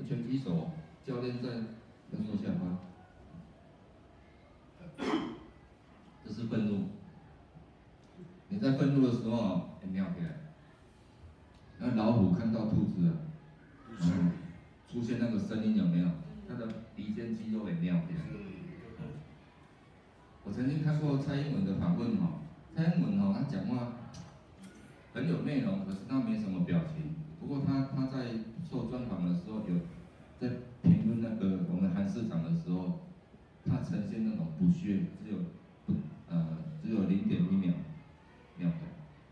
拳击手教练在要说下巴，这是愤怒。你在愤怒的时候啊，会尿起来。那老虎看到兔子啊，出现那个声音有没有？它的鼻尖肌肉也尿起来。我曾经看过蔡英文的访问哈，蔡英文哈，他讲话很有内容，可是他没什么表情。不过他在受专访的时候有在评论那个我们韩市长的时候，他呈现那种不屑，只有0.1秒的。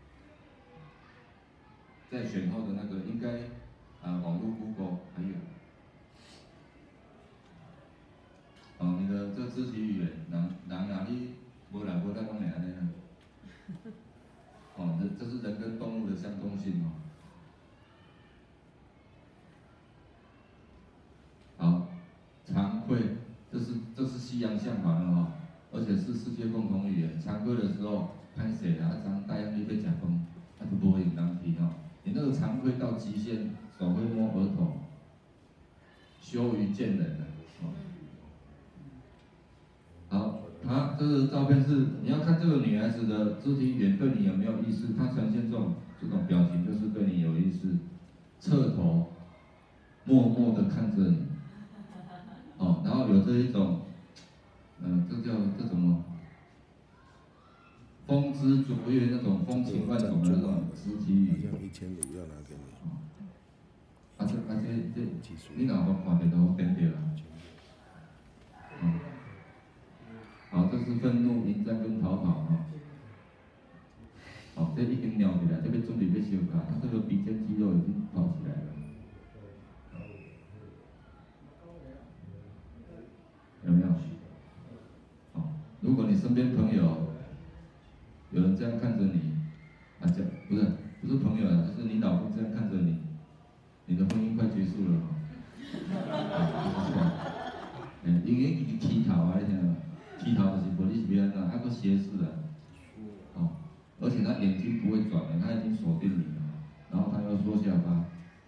在选后的那个应该网络 Google 还有。你的这肢体语言，人你无来讲会安尼啊。这是人跟动物的相通性哦。好，惭愧，这是西洋相反的哈，而且是世界共同语言。惭愧的时候，拍谁啊？张大样你被假崩，他就不会很难听哦。你那个惭愧到极限，手会摸额头，羞于见人了。好，这个照片是你要看这个女孩子的肢体语言对你有没有意思？她呈现这种表情，就是对你有意思，侧头，默默的看着你，然后有这一种，这什么？风姿卓越那种风情万种的那种肢体语言。 1500要拿给你。 你哪个看得到变掉了？好，这是愤怒、迎战跟逃跑哈。好，这已经尿起来，这边准备要修卡，它这个鼻尖肌肉已经跑起来了。有没有？好，如果你身边朋友有人这样看着你，不是朋友啊，就是你老公这样看着你，你的婚姻快结束了哈。因为伊剃头啊，你听无？剃头就是无你是要安怎，还佫斜视啊，而且他眼睛不会转的，他已经锁定你了，然后他要缩下巴。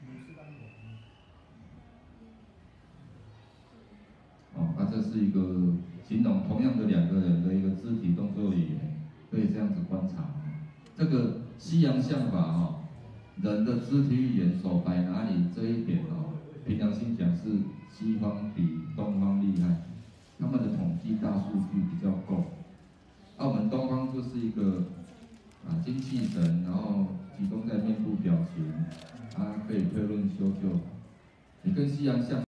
这是一个形容同样的2个人的一个肢体动作语言，可以这样子观察。这个西洋相法人的肢体语言手摆哪里这一点凭良心讲是西方比东方厉害，他们的统计大数据比较够。我们东方就是一个精气神，然后集中在面部表情，可以推论修旧。你跟西洋相